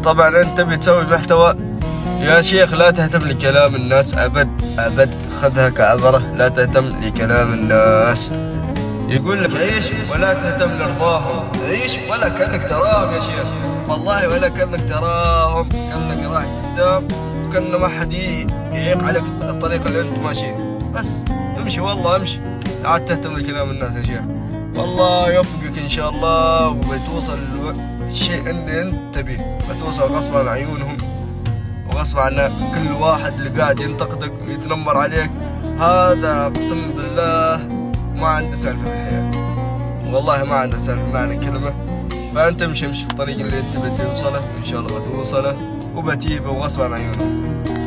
طبعا انت بتسوي محتوى يا شيخ، لا تهتم لكلام الناس ابد ابد، خذها كعبرة، لا تهتم لكلام الناس. يقول لك عيش ولا تهتم لرضاهم، عيش ولا كأنك تراهم يا شيخ، والله ولا كأنك تراهم، كأنك رايح قدام وكأن ما حد يعيق عليك الطريق اللي انت ماشيه، بس امشي والله امشي، لا تهتم لكلام الناس يا شيخ. والله يوفقك ان شاء الله، وبتوصل الشيء اللي انت تبيه، بتوصل غصبا عن عيونهم وغصب عن كل واحد اللي قاعد ينتقدك ويتنمر عليك. هذا اقسم بالله ما عنده سالفه في الحياه، والله ما عنده سالفه معنى الكلمه. فانت امشي في الطريق اللي انت بتوصله، وان شاء الله بتوصله وبتجيبه وغصب عن عيونهم.